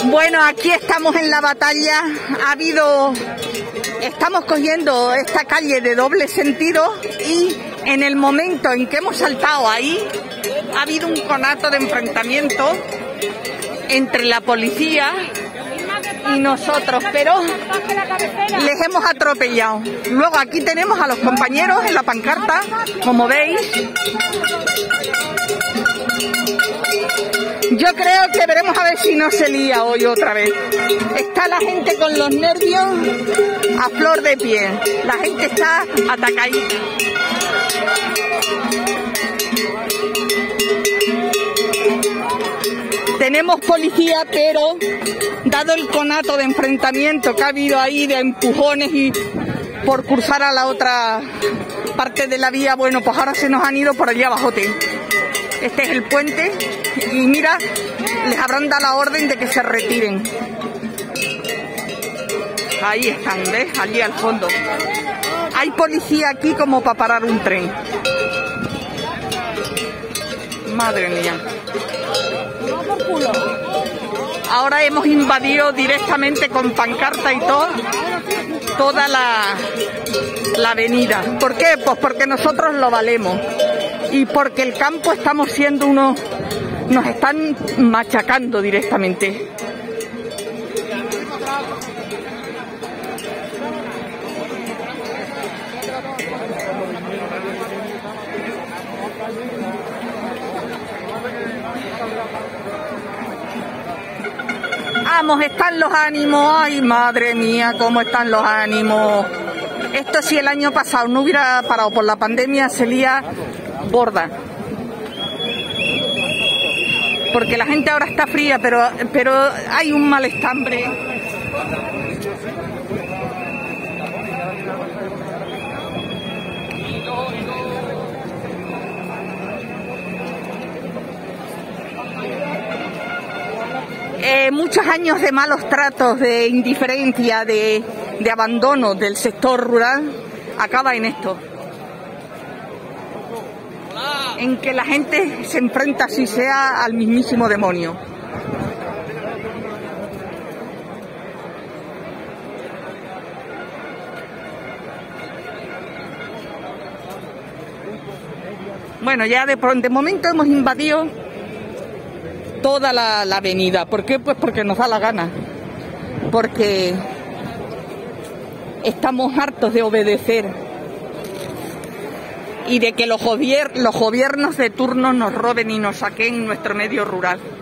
Bueno, aquí estamos en la batalla. Estamos cogiendo esta calle de doble sentido y en el momento en que hemos saltado ahí, ha habido un conato de enfrentamiento entre la policía y nosotros, pero les hemos atropellado. Luego aquí tenemos a los compañeros en la pancarta, como veis. Yo creo que veremos a ver si no se lía hoy otra vez. Está la gente con los nervios a flor de piel. La gente está atacadita. Tenemos policía, pero dado el conato de enfrentamiento que ha habido ahí, de empujones y por cruzar a la otra parte de la vía, bueno, pues ahora se nos han ido por allá abajote. Este es el puente y mira, les habrán dado la orden de que se retiren. Ahí están, ¿ves? Allí al fondo. Hay policía aquí como para parar un tren. Madre mía. Ahora hemos invadido directamente con pancarta y todo, toda la avenida. ¿Por qué? Pues porque nosotros lo valemos. Y porque el campo estamos siendo nos están machacando directamente. Vamos, están los ánimos. Ay, madre mía, cómo están los ánimos. Esto si el año pasado no hubiera parado por la pandemia, sería gorda. Porque la gente ahora está fría, pero hay un malestambre. Muchos años de malos tratos, de indiferencia, de abandono del sector rural, acaba en esto. En que la gente se enfrenta, si sea, al mismísimo demonio. Bueno, ya de momento hemos invadido toda la avenida. ¿Por qué? Pues porque nos da la gana. Porque estamos hartos de obedecer y de que los gobiernos de turno nos roben y nos saquen nuestro medio rural.